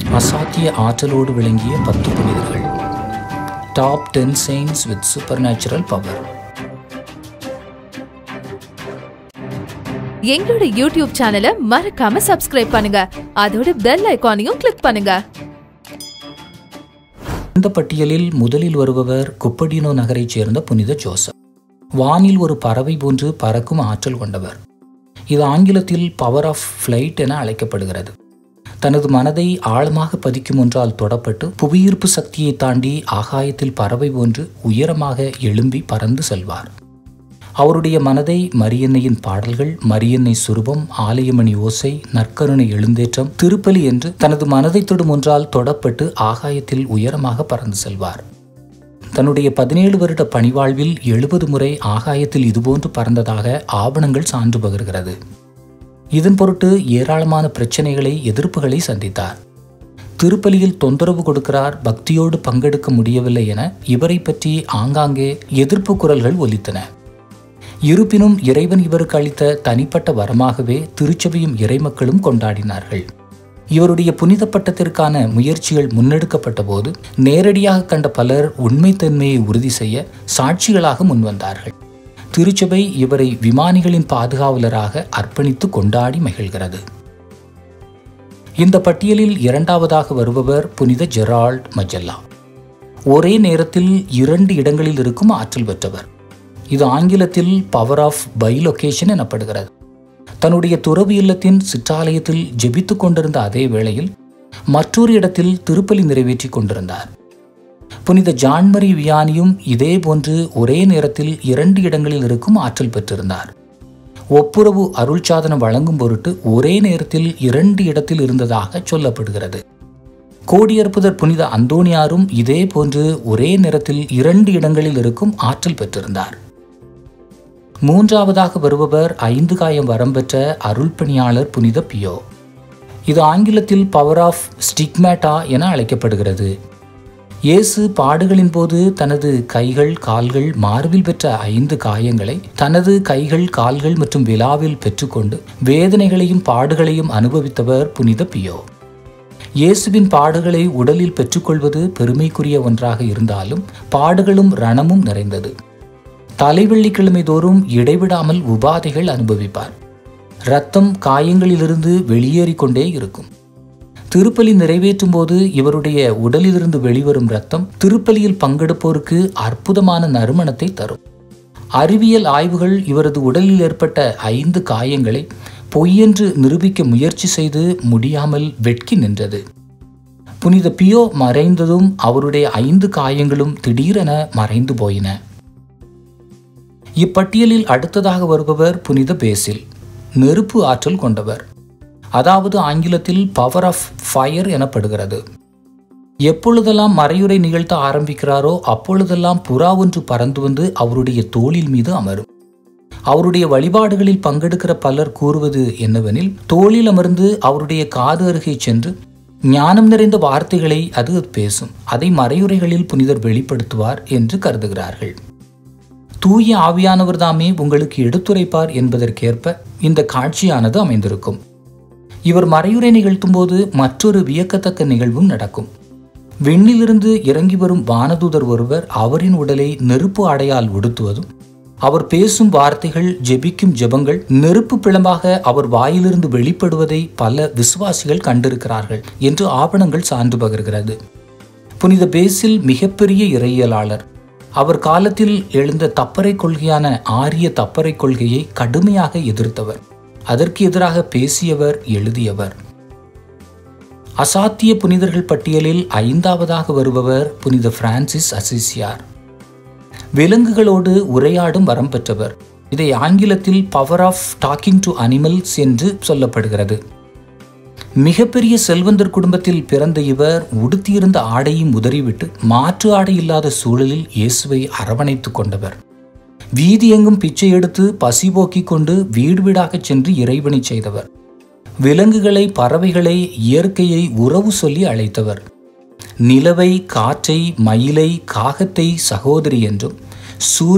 அசாத்திய ஆற்றலோடு விளங்கிய 10 புனிதர்கள். Top 10 saints with supernatural power. எங்களோட யூடியூப் சேனலை மறக்காம சப்ஸ்கிரைப் பண்ணுங்க. அதோட பெல் ஐகானையும் கிளிக் பண்ணுங்க. இந்த பட்டியலில் முதலில் வருபவர் குப்படினோ நகரைச் சேர்ந்த புனித ஜோசப். வானில் ஒரு பறவை போன்று பறக்கும் ஆற்றல் கொண்டவர். இது ஆங்கிலத்தில் பவர் ஆஃப் ஃப்ளைட் என அழைக்கப்படுகிறது. தனது மனதை ஆழமாக பதிக்கும் ஒன்றால் தொடப்பட்டு புவியீர்ப்பு சக்தியை தாண்டி ஆகாயத்தில் பறவை போன்று உயரமாக எழும்பி பறந்து செல்வார். அவருடைய மனதை மரியன்னையின் பாடல்கள், மரியன்னை சுரூபம், ஆலயமணி ஓசை, நற்கருணை எழுந்தேற்றம், திருப்பலி என்று தனது மனதை தொடும் ஒன்றால் தொடப்பட்டு ஆகாயத்தில் உயரமாக பறந்து செல்வார். தன்னுடைய 17 வருட பணிவாழ்வில் 70 முறை ஆகாயத்தில் இதுபோன்று பறந்ததாக ஆவணங்கள் சான்று பகர்கிறது. இதன் பொருட்டு ஏராளமான பிரச்சனைகளை, எதிர்ப்புகளை சந்தித்தார். திருப்பலியில் தொந்தரவு கொடுக்கிறார், பக்தியோடு பங்கெடுக்க முடியவில்லை என இவரை பற்றி ஆங்காங்கே எதிர்ப்பு குரல்கள் ஒலித்தன. இருப்பினும் இறைவன் இவருக்கு அளித்த தனிப்பட்ட வரமாகவே திருச்சபையும் இறைமக்களும் கொண்டாடினார்கள். இவருடைய புனித பட்டத்திற்கான முயற்சிகள் முன்னெடுக்கப்பட்ட போது நேரடியாக கண்ட பலர் உண்மைத்தன்மையை உறுதி செய்ய சாட்சிகளாக முன்வந்தார்கள். திருச்சபை இவரை விமானிகளின் பாதுகாவலராக அர்ப்பணித்து கொண்டாடி மகிழ்கிறது. இந்த பட்டியலில் இரண்டாவதாக வருபவர் புனித ஜெரால்ட் மஜெல்லா. ஒரே நேரத்தில் 2 இடங்களில் இருக்கும் ஆற்றல் பெற்றவர். இது ஆங்கிலத்தில் பவர் ஆஃப் பைலொகேஷன் எனப்படுகிறது. தன்னுடைய துறவு இல்லத்தின் சிற்றாலயத்தில் ஜெபித்துக் கொண்டிருந்த அதே வேளையில் மற்றொரு இடத்தில் திருப்பலி நிறைவேற்றி கொண்டிருந்தார். புனித ஜான்மரி வியானியும் இதே போன்று ஒரே நேரத்தில் 2 இடங்களில் இருக்கும் ஆற்றல் பெற்றிருந்தார். ஒப்புரவு அருள் சாதனம் வழங்கும் பொருட்டு ஒரே நேரத்தில் 2 இடத்தில் இருந்ததாக சொல்லப்படுகிறது. கோடியற்புதர் புனித அந்தோனியாரும் இதே போன்று ஒரே நேரத்தில் 2 இடங்களில் இருக்கும் ஆற்றல் பெற்றிருந்தார். மூன்றாவதாக வருபவர் 5 காயம் வரம் பெற்ற அருள் பணியாளர் புனித பியோ. இது ஆங்கிலத்தில் பவர் ஆஃப் ஸ்டிக்மேட்டா என அழைக்கப்படுகிறது. இயேசு பாடுகளின் போது தனது கைகள், கால்கள், மார்பில் பெற்ற 5 காயங்களை தனது கைகள், கால்கள் மற்றும் விலாவில் பெற்றுக்கொண்டு வேதனைகளையும் பாடுகளையும் அனுபவித்தவர் புனித பியோ. இயேசுவின் பாடுகளை உடலில் பெற்றுக்கொள்வது பெருமைக்குரிய ஒன்றாக இருந்தாலும் பாடுகளும் ரணமும் நிறைந்தது. தலைவெள்ளிக்கிழமை தோறும் இடைவிடாமல் உபாதைகள் அனுபவிப்பார். இரத்தம் காயங்களிலிருந்து வெளியேறிக்கொண்டே இருக்கும். திருப்பலி நிறைவேற்றும் போது இவருடைய உடலிலிருந்து வெளிவரும் இரத்தம் திருப்பலியில் பங்கெடுப்போருக்கு அற்புதமான நறுமணத்தை தரும். அறிவியல் ஆய்வுகள் இவரது உடலில் ஏற்பட்ட 5 காயங்களை பொய்யென்று நிரூபிக்க முயற்சி செய்து முடியாமல் வெட்கி நின்றது. புனித பியோ மறைந்ததும் அவருடைய 5 காயங்களும் திடீரென மறைந்து போயின. இப்பட்டியலில் அடுத்ததாக வருபவர் புனித பேசில். நெருப்பு ஆற்றல் கொண்டவர், அதாவது ஆங்கிலத்தில் பவர் ஆஃப் ஃபயர் எனப்படுகிறது. எப்பொழுதெல்லாம் மறையுரை நிகழ்த்த ஆரம்பிக்கிறாரோ அப்பொழுதெல்லாம் புறா ஒன்று பறந்து வந்து அவருடைய தோளில் மீது அமரும். அவருடைய வழிபாடுகளில் பங்கெடுக்கிற பலர் கூறுவது என்னவெனில், தோளில் அமர்ந்து அவருடைய காது அருகே சென்று ஞானம் நிறைந்த வார்த்தைகளை அது பேசும். அதை மறையுரைகளில் புனிதர் வெளிப்படுத்துவார் என்று கருதுகிறார்கள். தூய ஆவியானவர் தாமே உங்களுக்கு எடுத்துரைப்பார் என்பதற்கேற்ப இந்த காட்சியானது அமைந்திருக்கும். இவர் மறையுரை நிகழ்த்தும் போது மற்றொரு வியக்கத்தக்க நிகழ்வும் நடக்கும். விண்ணிலிருந்து இறங்கி வரும் வானதூதர் ஒருவர் அவரின் உடலை நெருப்பு ஆடையால் உடுத்துவதும், அவர் பேசும் வார்த்தைகள், ஜெபிக்கும் ஜெபங்கள் நெருப்பு பிளம்பாக அவர் வாயிலிருந்து வெளிப்படுவதை பல விசுவாசிகள் கண்டிருக்கிறார்கள் என்று ஆவணங்கள் சான்று பகர்கிறது. புனித பேசில் மிகப்பெரிய இறையியலாளர். அவர் காலத்தில் எழுந்த தப்பறை கொள்கையான ஆரிய தப்பறை கொள்கையை கடுமையாக எதிர்த்தவர். அதற்கு எதிராக பேசியவர், எழுதியவர். அசாத்திய புனிதர்கள் பட்டியலில் 5ஆவதாக வருபவர் புனித பிரான்சிஸ் அசிசியார். விலங்குகளோடு உரையாடும் வரம் பெற்றவர். இதை ஆங்கிலத்தில் power of talking to animals என்று சொல்லப்படுகிறது. மிகப்பெரிய செல்வந்தர் குடும்பத்தில் பிறந்த இவர் உடுத்தியிருந்த ஆடையும் உதறிவிட்டு மாற்று ஆடை இல்லாத சூழலில் இயேசுவை அரவணைத்து கொண்டவர். வீதி எங்கும் பிச்சை எடுத்து பசி போக்கிக் கொண்டு வீடு வீடாக சென்று இறைவனை செய்தவர். விலங்குகளை, பறவைகளை, இயற்கையை உறவு சொல்லி அழைத்தவர். நிலவை, காற்றை, மயிலை, காகத்தை சகோதரி என்றும்,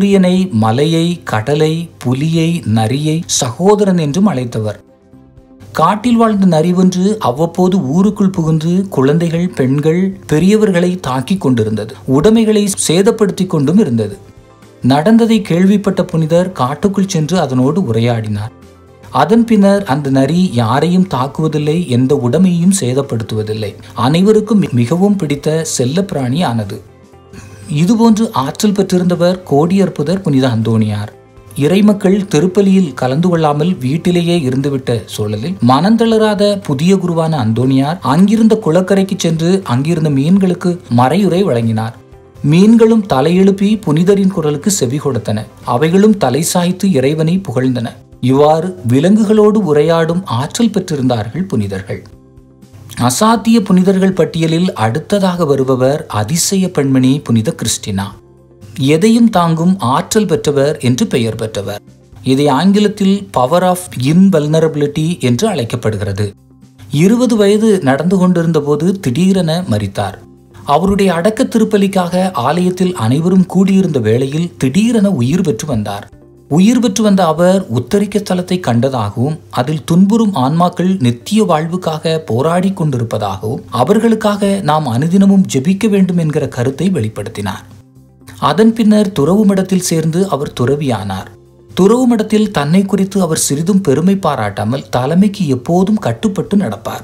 மலையை, கடலை, புலியை, நரியை சகோதரன் என்றும் அழைத்தவர். காட்டில் வாழ்ந்த நரி ஒன்று அவ்வப்போது ஊருக்குள் புகுந்து குழந்தைகள், பெண்கள், பெரியவர்களை தாக்கி கொண்டிருந்தது. உடைமைகளை சேதப்படுத்தி கொண்டும் இருந்தது. நடந்ததை கேள்விப்பட்ட புனிதர் காட்டுக்குள் சென்று அதனோடு உரையாடினார். அதன் பின்னர் அந்த நரி யாரையும் தாக்குவதில்லை, எந்த உடைமையையும் சேதப்படுத்துவதில்லை. அனைவருக்கும் மிகவும் பிடித்த செல்ல பிராணி ஆனது. இதுபோன்று ஆற்றல் பெற்றிருந்தவர் கோடியற்புதர் புனித அந்தோணியார். இறைமக்கள் திருப்பலியில் கலந்து கொள்ளாமல் வீட்டிலேயே இருந்துவிட்ட சூழலில் மனந்தளராத புதிய குருவான அந்தோணியார் அங்கிருந்த குளக்கரைக்கு சென்று அங்கிருந்த மீன்களுக்கு மறையுரை வழங்கினார். மீன்களும் தலையெழுப்பி புனிதரின் குரலுக்கு செவி கொடுத்தன. அவைகளும் தலை சாய்த்து இறைவனை புகழ்ந்தன. இவ்வாறு விலங்குகளோடு உரையாடும் ஆற்றல் பெற்றிருந்தார்கள் புனிதர்கள். அசாத்திய புனிதர்கள் பட்டியலில் அடுத்ததாக வருபவர் அதிசய பெண்மணி புனித கிறிஸ்டினா. எதையும் தாங்கும் ஆற்றல் பெற்றவர் என்று பெயர் பெற்றவர். இதை ஆங்கிலத்தில் பவர் ஆஃப் இன்வல்னரபிலிட்டி என்று அழைக்கப்படுகிறது. 20 வயது நடந்து கொண்டிருந்த போது திடீரென மரித்தார். அவருடைய அடக்க திருப்பலிக்காக ஆலயத்தில் அனைவரும் கூடியிருந்த வேளையில் திடீரென உயிர் பெற்று வந்தார். உயிர் பெற்று வந்த அவர் உத்தரிக்க ஸ்தலத்தை கண்டதாகவும் அதில் துன்புறும் ஆன்மாக்கள் நித்திய வாழ்வுக்காக போராடி கொண்டிருப்பதாகவும் அவர்களுக்காக நாம் அனுதினமும் ஜெபிக்க வேண்டும் என்கிற கருத்தை வெளிப்படுத்தினார். அதன் பின்னர் துறவு மடத்தில் சேர்ந்து அவர் துறவியானார். துறவு மடத்தில் தன்னை குறித்து அவர் சிறிதும் பெருமை பாராட்டாமல் தலைமைக்கு எப்போதும் கட்டுப்பட்டு நடப்பார்.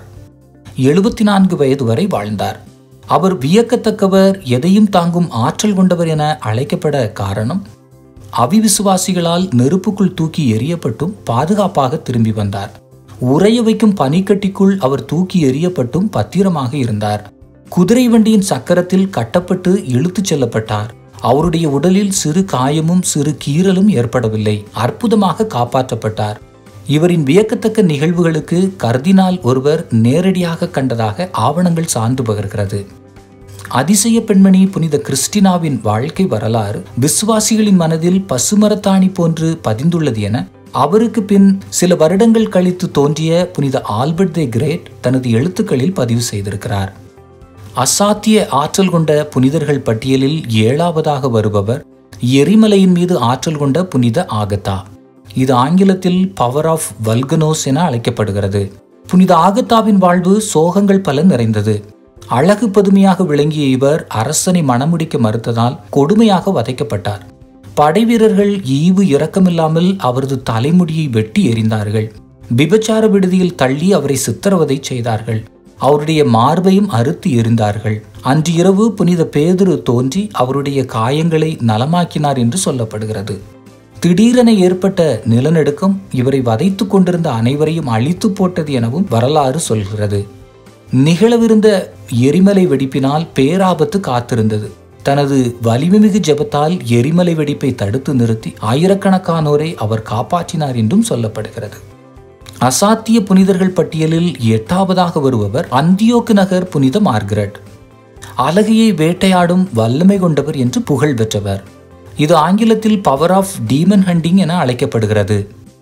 74 வயது வரை வாழ்ந்தார். அவர் வியக்கத்தக்கவர், எதையும் தாங்கும் ஆற்றல் கொண்டவர் என அழைக்கப்பட காரணம், அவிவிசுவாசிகளால் நெருப்புக்குள் தூக்கி எறியப்பட்டும் பாதுகாப்பாக திரும்பி வந்தார். உறைய வைக்கும் பனிக்கட்டிக்குள் அவர் தூக்கி எறியப்பட்டும் பத்திரமாக இருந்தார். குதிரை வண்டியின் சக்கரத்தில் கட்டப்பட்டு இழுத்துச் செல்லப்பட்டார். அவருடைய உடலில் சிறு காயமும் சிறு கீறலும் ஏற்படவில்லை. அற்புதமாக காப்பாற்றப்பட்டார். இவரின் வியக்கத்தக்க நிகழ்வுகளுக்கு கர்தினால் ஒருவர் நேரடியாக கண்டதாக ஆவணங்கள் சான்று பகர்கிறது. அதிசய பெண்மணி புனித கிறிஸ்டினாவின் வாழ்க்கை வரலாறு விசுவாசிகளின் மனதில் பசுமரத்தாணி போன்று பதிந்துள்ளது என அவருக்கு பின் சில வருடங்கள் கழித்து தோன்றிய புனித ஆல்பர்ட் தி கிரேட் தனது எழுத்துக்களில் பதிவு செய்திருக்கிறார். அசாத்திய ஆற்றல் கொண்ட புனிதர்கள் பட்டியலில் 7ஆவதாக வருபவர் எரிமலையின் மீது ஆற்றல் கொண்ட புனித ஆகத்தா. இது ஆங்கிலத்தில் பவர் ஆஃப் வல்கனோஸ் என அழைக்கப்படுகிறது. புனித ஆகத்தாவின் வாழ்வு சோகங்கள் பல நிறைந்தது. அழகு பதுமையாக விளங்கிய இவர் அரசனை மணமுடிக்க மறுத்ததால் கொடுமையாக வதைக்கப்பட்டார். படைவீரர்கள் ஈவு இரக்கமில்லாமல் அவரது தலைமுடியை வெட்டி எறிந்தார்கள். விபச்சார விடுதியில் தள்ளி அவரை சித்திரவதை செய்தார்கள். அவருடைய மார்பையும் அறுத்து எறிந்தார்கள். அன்று இரவு புனித பேதுரு தோன்றி அவருடைய காயங்களை நலமாக்கினார் என்று சொல்லப்படுகிறது. திடீரென ஏற்பட்ட நிலநடுக்கம் இவரை வதைத்து கொண்டிருந்த அனைவரையும் அழித்து போட்டது எனவும் வரலாறு சொல்கிறது. நிகழவிருந்த எரிமலை வெடிப்பினால் பேராபத்து காத்திருந்தது. தனது வலிமைமிகு ஜெபத்தால் எரிமலை வெடிப்பை தடுத்து நிறுத்தி ஆயிரக்கணக்கானோரை அவர் காப்பாற்றினார் என்றும் சொல்லப்படுகிறது. அசாத்திய புனிதர்கள் பட்டியலில் 8ஆவதாக வருபவர் அந்தியோக்கு நகர் புனித மார்கரெட். அழகையை வேட்டையாடும் வல்லமை கொண்டவர் என்று புகழ் பெற்றவர். இது ஆங்கிலத்தில் பவர் ஆஃப் டீமன் ஹண்டிங் என அழைக்கப்படுகிறது.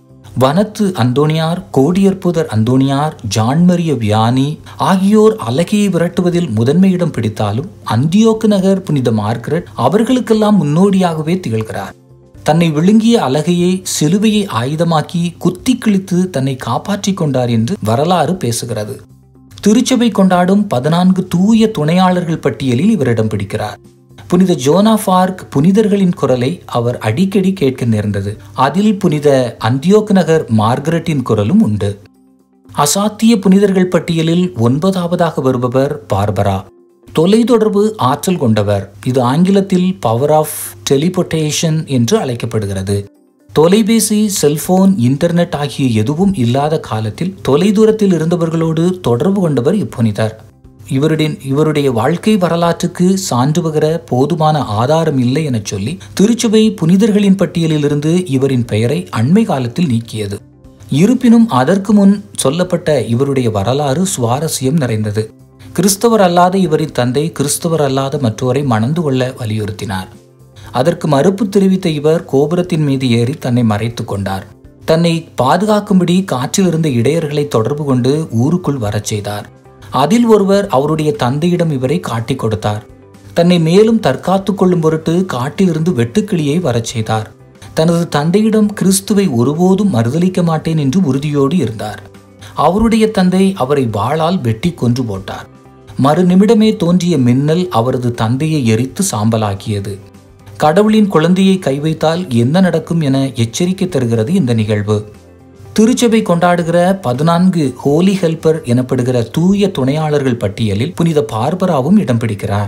வனத்து அந்தோணியார், கோடியற்புதர் அந்தோணியார், ஜான் மரிய வியானி ஆகியோர் அழகையை விரட்டுவதில் முதன்மையிடம் பிடித்தாலும் அந்தியோக்கு நகர் புனித மார்கரெட் அவர்களுக்கெல்லாம் முன்னோடியாகவே திகழ்கிறார். தன்னை விழுங்கிய அழகையை சிலுவையை ஆயுதமாக்கி குத்தி கிழித்து தன்னை காப்பாற்றிக் கொண்டார் என்று வரலாறு பேசுகிறது. திருச்சபை கொண்டாடும் 14 தூய துணையாளர்கள் பட்டியலில் இவரிடம் பிடிக்கிறார். புனித ஜோன் ஆஃப் ஆர்க் புனிதர்களின் குரலை அவர் அடிக்கடி கேட்க நேர்ந்தது. அதில் புனித அந்தியோக்கு நகர் மார்கரெட்டின் குரலும் உண்டு. அசாத்திய புனிதர்கள் பட்டியலில் 9ஆவதாக வருபவர் பார்பரா. தொலைத்தொடர்பு ஆற்றல் கொண்டவர். இது ஆங்கிலத்தில் பவர் ஆஃப் டெலிபோர்டேஷன் என்று அழைக்கப்படுகிறது. தொலைபேசி, செல்போன், இன்டர்நெட் ஆகிய எதுவும் இல்லாத காலத்தில் தொலைதூரத்தில் இருந்தவர்களோடு தொடர்பு கொண்டவர் இப்புனிதர். இவருடைய வாழ்க்கை வரலாற்றுக்கு சான்று பகர போதுமான ஆதாரம் இல்லை என சொல்லி திருச்சபை புனிதர்களின் பட்டியலில் இருந்து இவரின் பெயரை அண்மை காலத்தில் நீக்கியது. இருப்பினும் அதற்கு முன் சொல்லப்பட்ட இவருடைய வரலாறு சுவாரஸ்யம் நிறைந்தது. கிறிஸ்தவர் அல்லாத இவரின் தந்தை கிறிஸ்தவர் அல்லாத மற்றவரை மணந்து கொள்ள வலியுறுத்தினார். அதற்கு மறுப்பு தெரிவித்த இவர் கோபுரத்தின் மீது ஏறி தன்னை மறைத்து கொண்டார். தன்னை பாதுகாக்கும்படி காற்றில் இருந்த இடையர்களை தொடர்பு கொண்டு ஊருக்குள் வரச் செய்தார். அதில் ஒருவர் அவருடைய தந்தையிடம் இவரை காட்டிக் கொடுத்தார். தன்னை மேலும் தற்காத்து கொள்ளும் பொருட்டு காட்டிலிருந்து வெட்டுக்கிளியை வரச் செய்தார். தனது தந்தையிடம் கிறிஸ்துவை ஒருபோதும் மறுதலிக்க மாட்டேன் என்று உறுதியோடு இருந்தார். அவருடைய தந்தை அவரை வாளால் வெட்டி கொன்று போட்டார். மறுநிமிடமே தோன்றிய மின்னல் அவரது தந்தையை எரித்து சாம்பலாக்கியது. கடவுளின் குழந்தையை கை வைத்தால் என்ன நடக்கும் என எச்சரிக்கை தருகிறது இந்த நிகழ்வு. திருச்சபை கொண்டாடுகிற 14 ஹோலி ஹெல்பர் எனப்படுகிற தூய துணையாளர்கள் பட்டியலில் புனித பார்பராவும் இடம் பிடிக்கிறார்.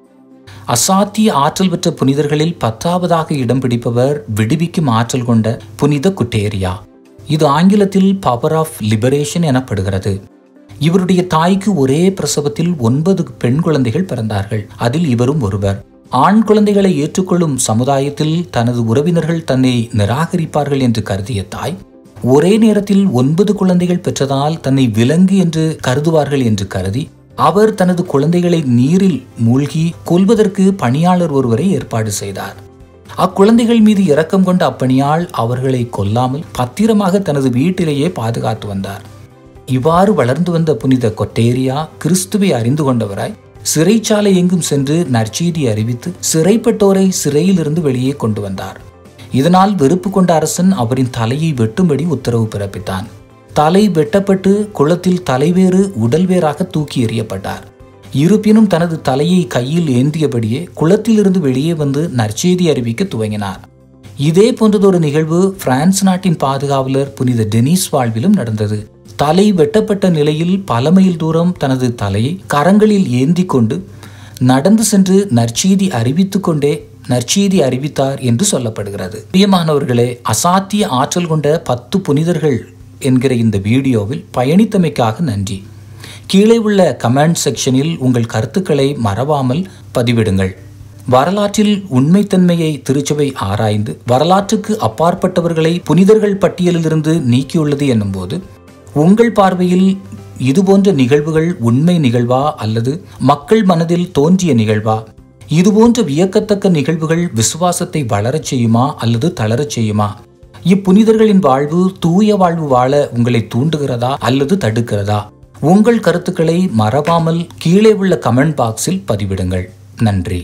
அசாத்திய ஆற்றல் பெற்ற புனிதர்களில் 10ஆவதாக இடம் பிடிப்பவர் விடுவிக்கும் ஆற்றல் கொண்ட புனித குட்டேரியா. இது ஆங்கிலத்தில் பவர் ஆஃப் லிபரேஷன் எனப்படுகிறது. இவருடைய தாய்க்கு ஒரே பிரசவத்தில் 9 பெண் குழந்தைகள் பிறந்தார்கள். அதில் இவரும் ஒருவர். ஆண் குழந்தைகளை ஏற்றுக்கொள்ளும் சமுதாயத்தில் தனது உறவினர்கள் தன்னை நிராகரிப்பார்கள் என்று கருதிய தாய் ஒரே நேரத்தில் 9 குழந்தைகள் பெற்றதால் தன்னை விலங்கு என்று கருதுவார்கள் என்று கருதி அவர் தனது குழந்தைகளை நீரில் மூழ்கி கொல்வதற்கு பணியாளர் ஒருவரை ஏற்பாடு செய்தார். அக்குழந்தைகள் மீது இரக்கம் கொண்ட அப்பணியாள் அவர்களை கொல்லாமல் பத்திரமாக தனது வீட்டிலேயே பாதுகாத்து வந்தார். இவ்வாறு வளர்ந்து வந்த புனித கொட்டேரியா கிறிஸ்துவை அறிந்து கொண்டவராய் சிறைச்சாலை எங்கும் சென்று நற்செய்தி அறிவித்து சிறைப்பட்டோரை சிறையிலிருந்து வெளியே கொண்டு வந்தார். இதனால் வெறுப்பு கொண்ட அரசன் அவரின் தலையை வெட்டும்படி உத்தரவு பிறப்பித்தான். தலை வெட்டப்பட்டு குளத்தில் தலைவேறு உடல் வேறாக தூக்கி எறியப்பட்டார். இருப்பினும் தனது தலையை கையில் ஏந்தியபடியே குளத்திலிருந்து வெளியே வந்து நற்செய்தி அறிவிக்க துவங்கினார். இதே போன்றதொரு நிகழ்வு பிரான்ஸ் நாட்டின் பாதுகாவலர் புனித டெனிஸ் வாழ்விலும் நடந்தது. தலை வெட்டப்பட்ட நிலையில் பல மைல் தூரம் தனது தலையை கரங்களில் ஏந்தி கொண்டு நடந்து சென்று நற்செய்தி அறிவித்துக் கொண்டே நற்செய்தி அறிவித்தார் என்று சொல்லப்படுகிறது. பிரியமானவர்களே, அசாத்திய ஆற்றல் கொண்ட 10 புனிதர்கள் என்கிற இந்த வீடியோவில் பயணித்தமைக்காக நன்றி. கீழே உள்ள கமெண்ட் செக்ஷனில் உங்கள் கருத்துக்களை மறவாமல் பதிவிடுங்கள். வரலாற்றில் உண்மைத்தன்மையை திருச்சபை ஆராய்ந்து வரலாற்றுக்கு அப்பாற்பட்டவர்களை புனிதர்கள் பட்டியலிலிருந்து நீக்கியுள்ளது என்னும்போது உங்கள் பார்வையில் இதுபோன்ற நிகழ்வுகள் உண்மை நிகழ்வா அல்லது மக்கள் மனதில் தோன்றிய நிகழ்வா? இதுபோன்ற வியக்கத்தக்க நிகழ்வுகள் விசுவாசத்தை வளரச் செய்யுமா அல்லது தளரச் செய்யுமா? இப்புனிதர்களின் வாழ்வு தூய வாழ்வு வாழ உங்களை தூண்டுகிறதா அல்லது தடுக்கிறதா? உங்கள் கருத்துக்களை மறவாமல் கீழே உள்ள கமெண்ட் பாக்ஸில் பதிவிடுங்கள். நன்றி.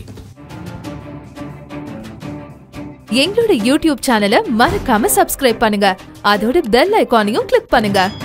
எங்களோட யூடியூப் சேனலை மறக்காம சப்ஸ்கிரைப் பண்ணுங்க. அதோட பெல் ஐகானையும் கிளிக் பண்ணுங்க.